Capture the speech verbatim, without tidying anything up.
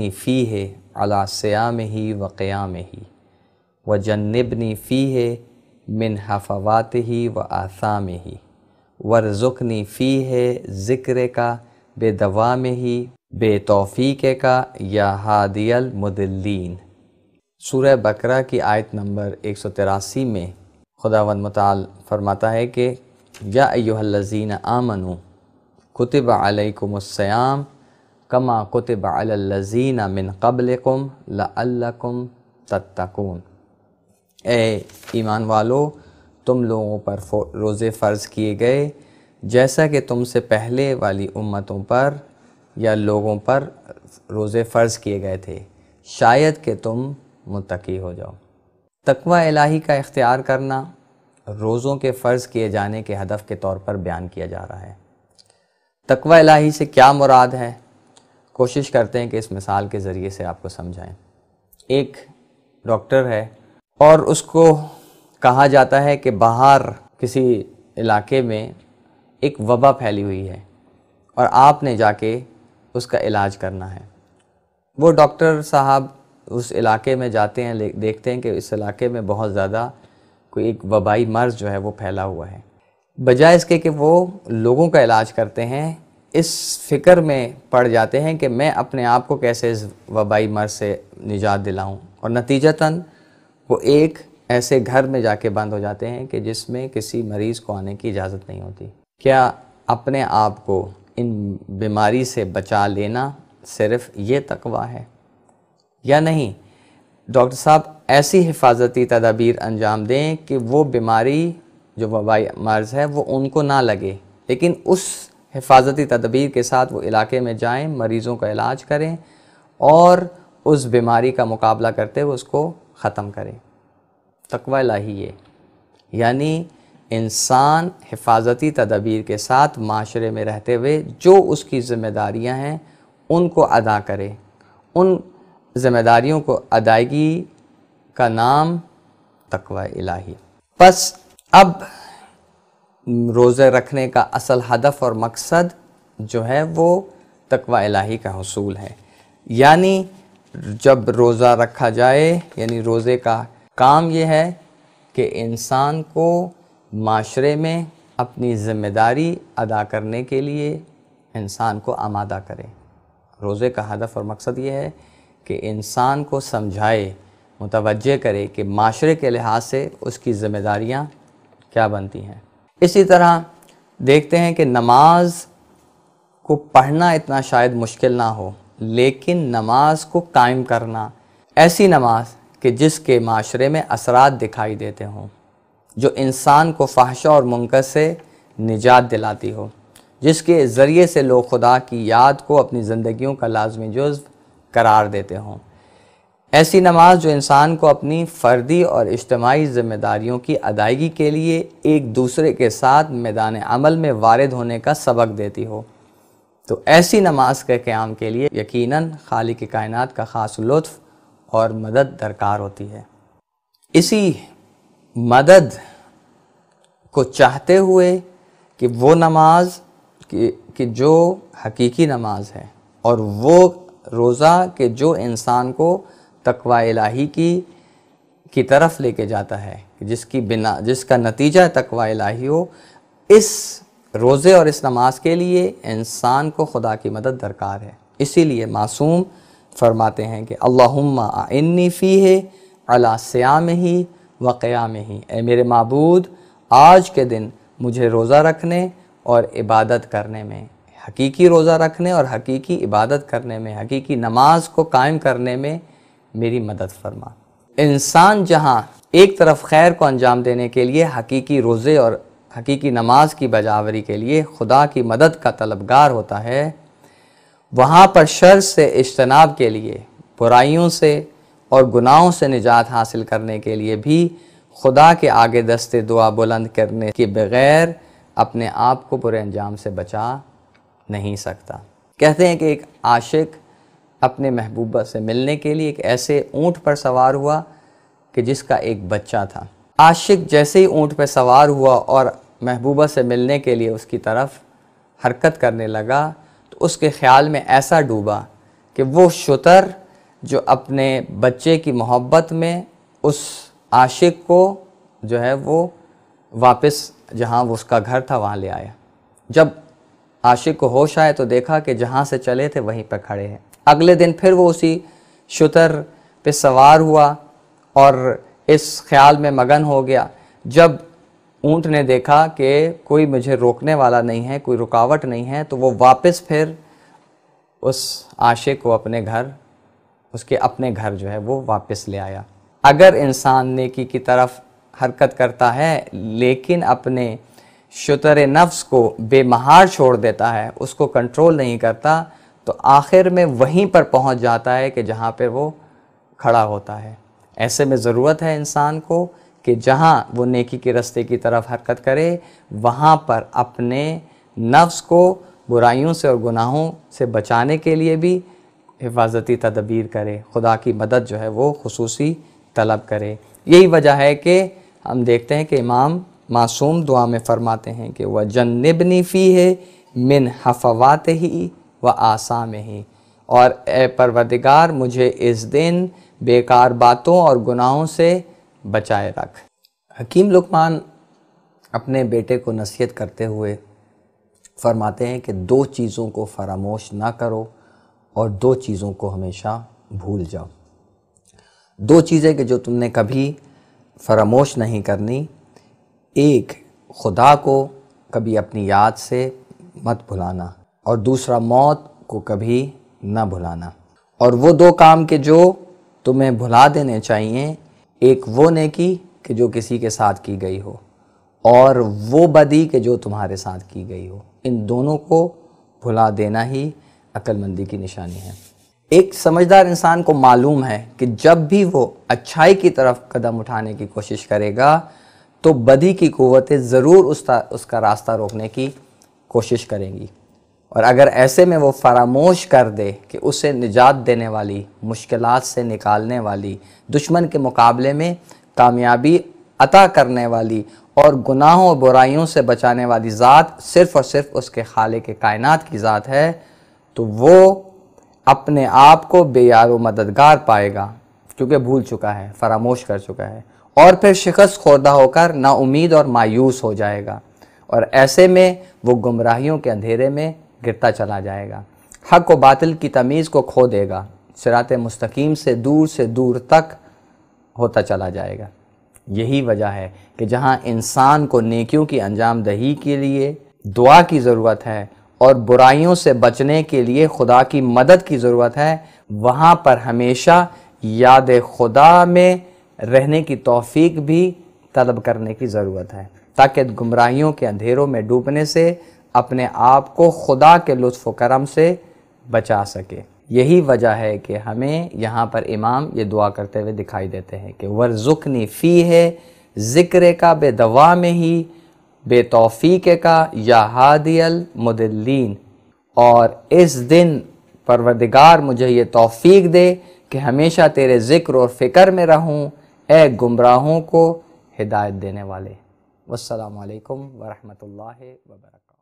ارشدنی فیہ علی صیامہ و قیامہ وجنبنی فیہ من حفواتہ و آثامہ وارزقنی فیہ ذکرک بدوامہ بے توفیق کا یا ہادی المضلین۔ سورہ بقرہ کی آیت نمبر ایک سو تراسی میں خداوند متعال فرماتا ہے کہ یا ایھا الذین آمنوا کتب علیکم الصیام کما کتب علی الذین من قبلکم لعلکم تتقون۔ اے ایمان والو، تم لوگوں پر روزے فرض کیے گئے جیسا کہ تم سے پہلے والی امتوں پر یا لوگوں پر روزے فرض کیے گئے تھے، شاید کہ تم متقی ہو جاؤ۔ تقوی الہی کا اختیار کرنا روزوں کے فرض کیے جانے کے ہدف کے طور پر بیان کیا جا رہا ہے۔ تقوی الہی سے کیا مراد ہے؟ کوشش کرتے ہیں کہ اس مثال کے ذریعے سے آپ کو سمجھائیں۔ ایک ڈاکٹر ہے اور اس کو کہا جاتا ہے کہ باہر کسی علاقے میں ایک وبا پھیلی ہوئی ہے اور آپ نے جا کے اس کا علاج کرنا ہے۔ وہ ڈاکٹر صاحب اس علاقے میں جاتے ہیں، دیکھتے ہیں کہ اس علاقے میں بہت زیادہ کوئی ایک وبائی مرض جو ہے وہ پھیلا ہوا ہے۔ بجائے اس کے کہ وہ لوگوں کا علاج کرتے ہیں، اس فکر میں پڑ جاتے ہیں کہ میں اپنے آپ کو کیسے اس وبائی مرض سے نجات دلاؤں، اور نتیجتاً وہ ایک ایسے گھر میں جا کے بند ہو جاتے ہیں کہ جس میں کسی مریض کو آنے کی اجازت نہیں ہوتی۔ کیا اپنے آپ کو ان بیماری سے بچا لینا صرف یہ تقوی ہے یا نہیں؟ ڈاکٹر صاحب ایسی حفاظتی تدابیر انجام دیں کہ وہ بیماری جو وبائی مرض ہے وہ ان کو نہ لگے، لیکن اس حفاظتی تدابیر کے ساتھ وہ علاقے میں جائیں، مریضوں کا علاج کریں اور اس بیماری کا مقابلہ کرتے ہوئے اس کو ختم کریں۔ تقوی الہی ہے، یعنی انسان حفاظتی تدابیر کے ساتھ معاشرے میں رہتے ہوئے جو اس کی ذمہ داریاں ہیں ان کو ادا کرے۔ ان ذمہ داریوں کو ادائیگی کا نام تقوی الہی۔ پس اب روزے رکھنے کا اصل ہدف اور مقصد جو ہے وہ تقوی الہی کا حصول ہے، یعنی جب روزہ رکھا جائے، یعنی روزے کا کام یہ ہے کہ انسان کو معاشرے میں اپنی ذمہ داری ادا کرنے کے لیے انسان کو آمادہ کرے۔ روزے کا ہدف اور مقصد یہ ہے کہ انسان کو سمجھائے، متوجہ کرے کہ معاشرے کے لحاظ سے اس کی ذمہ داریاں کیا بنتی ہیں۔ اسی طرح دیکھتے ہیں کہ نماز کو پڑھنا اتنا شاید مشکل نہ ہو، لیکن نماز کو قائم کرنا، ایسی نماز کہ جس کے معاشرے میں اثرات دکھائی دیتے ہوں، جو انسان کو فحشا اور منکر سے نجات دلاتی ہو، جس کے ذریعے سے لوگ خدا کی یاد کو اپنی زندگیوں کا لازمی جزو قرار دیتے ہوں، ایسی نماز جو انسان کو اپنی فردی اور اجتماعی ذمہ داریوں کی ادائیگی کے لیے ایک دوسرے کے ساتھ میدان عمل میں وارد ہونے کا سبق دیتی ہو، تو ایسی نماز کے قیام کے لیے یقیناً خالق کائنات کا خاص لطف اور مدد درکار ہوتی ہے۔ اسی مدد کو چاہتے ہوئے کہ وہ نماز کہ جو حقیقی نماز ہے، اور وہ روزہ کہ جو انسان کو تقوی الہی کی کی طرف لے کے جاتا ہے، جس کی بنا جس کا نتیجہ تقوی الہی ہو، اس روزے اور اس نماز کے لیے انسان کو خدا کی مدد درکار ہے۔ اسی لیے معصوم فرماتے ہیں کہ اللہم اعنی فیہ علی صیامہ و قیامہ، اے میرے معبود آج کے دن مجھے روزہ رکھنے اور عبادت کرنے میں، حقیقی روزہ رکھنے اور حقیقی عبادت کرنے میں، حقیقی نماز کو قائم کرنے میں میری مدد فرما۔ انسان جہاں ایک طرف خیر کو انجام دینے کے لیے حقیقی روزے اور حقیقی نماز کی بجاوری کے لیے خدا کی مدد کا طلبگار ہوتا ہے، وہاں پر شر سے اجتناب کے لیے، برائیوں سے اور گناہوں سے نجات حاصل کرنے کے لیے بھی خدا کے آگے دست دعا بلند کرنے کے بغیر اپنے آپ کو برے انجام سے بچا نہیں سکتا۔ کہتے ہیں کہ ایک عاشق اپنے محبوبہ سے ملنے کے لیے ایک ایسے اونٹ پر سوار ہوا کہ جس کا ایک بچہ تھا۔ عاشق جیسے ہی اونٹ پہ سوار ہوا اور محبوبہ سے ملنے کے لیے اس کی طرف حرکت کرنے لگا تو اس کے خیال میں ایسا ڈوبا کہ وہ شتر جو اپنے بچے کی محبت میں اس عاشق کو جو ہے وہ واپس جہاں وہ اس کا گھر تھا وہاں لے آیا۔ جب عاشق کو ہوش آئے تو دیکھا کہ جہاں سے چلے تھے وہیں پہ کھڑے ہیں۔ اگلے دن پھر وہ اسی شتر پہ سوار ہوا اور اس خیال میں مگن ہو گیا، جب اونٹ نے دیکھا کہ کوئی مجھے روکنے والا نہیں ہے، کوئی رکاوٹ نہیں ہے، تو وہ واپس پھر اس عاشق کو اپنے گھر اس کے اپنے گھر جو ہے وہ واپس لے آیا۔ اگر انسان نیکی کی طرف حرکت کرتا ہے لیکن اپنے شتر نفس کو بے مہار چھوڑ دیتا ہے، اس کو کنٹرول نہیں کرتا، تو آخر میں وہیں پر پہنچ جاتا ہے کہ جہاں پہ وہ کھڑا ہوتا ہے۔ ایسے میں ضرورت ہے انسان کو کہ جہاں وہ نیکی کے راستے کی طرف حرکت کرے وہاں پر اپنے نفس کو برائیوں سے اور گناہوں سے بچانے کے لیے بھی حفاظتی تدابیر کرے، خدا کی مدد جو ہے وہ خصوصی طلب کرے۔ یہی وجہ ہے کہ ہم دیکھتے ہیں کہ امام معصوم دعا میں فرماتے ہیں کہ وَجَنِّبْنِي فِيهِ مِنْ حَفَوَاتِهِ وَآثَامِهِ، اور اے پروردگار مجھے اس دن بیکار باتوں اور گناہوں سے بچائے رکھ۔ حکیم لقمان اپنے بیٹے کو نصیحت کرتے ہوئے فرماتے ہیں کہ دو چیزوں کو فراموش نہ کرو اور دو چیزوں کو ہمیشہ بھول جاؤ۔ دو چیزیں کہ جو تم نے کبھی فراموش نہیں کرنی، ایک خدا کو کبھی اپنی یاد سے مت بھلانا، اور دوسرا موت کو کبھی نہ بھلانا۔ اور وہ دو کام کہ جو تمہیں بھلا دینے چاہیے، ایک وہ نیکی کہ جو کسی کے ساتھ کی گئی ہو، اور وہ بدی کہ جو تمہارے ساتھ کی گئی ہو، ان دونوں کو بھلا دینا ہی عقل مندی کی نشانی ہے۔ ایک سمجھدار انسان کو معلوم ہے کہ جب بھی وہ اچھائی کی طرف قدم اٹھانے کی کوشش کرے گا تو بدی کی قوتیں ضرور اس اس کا راستہ روکنے کی کوشش کریں گی، اور اگر ایسے میں وہ فراموش کر دے کہ اسے نجات دینے والی، مشکلات سے نکالنے والی، دشمن کے مقابلے میں کامیابی عطا کرنے والی اور گناہوں اور برائیوں سے بچانے والی ذات صرف اور صرف اس کے خالق کائنات کی ذات ہے، تو وہ اپنے آپ کو بے یار و مددگار پائے گا، کیونکہ بھول چکا ہے، فراموش کر چکا ہے، اور پھر شکست خوردہ ہو کر نا امید اور مایوس ہو جائے گا، اور ایسے میں وہ گمراہیوں کے اندھیرے میں گرتا چلا جائے گا، حق و باطل کی تمیز کو کھو دے گا، صراط مستقیم سے دور سے دور تک ہوتا چلا جائے گا۔ یہی وجہ ہے کہ جہاں انسان کو نیکیوں کی انجام دہی کے لیے دعا کی ضرورت ہے اور برائیوں سے بچنے کے لیے خدا کی مدد کی ضرورت ہے، وہاں پر ہمیشہ یاد خدا میں رہنے کی توفیق بھی طلب کرنے کی ضرورت ہے، تاکہ گمراہیوں کے اندھیروں میں ڈوبنے سے اپنے آپ کو خدا کے لطف و کرم سے بچا سکے۔ یہی وجہ ہے کہ ہمیں یہاں پر امام یہ دعا کرتے ہوئے دکھائی دیتے ہیں کہ وَرْزُقْنِي فِيهِ ذکر کا بے دوام ہی بے توفیق کا یا ہادی المدلین، اور اس دن پروردگار مجھے یہ توفیق دے کہ ہمیشہ تیرے ذکر اور فکر میں رہوں، اے گمراہوں کو ہدایت دینے والے۔ والسلام علیکم ورحمۃ اللہ وبرکاتہ۔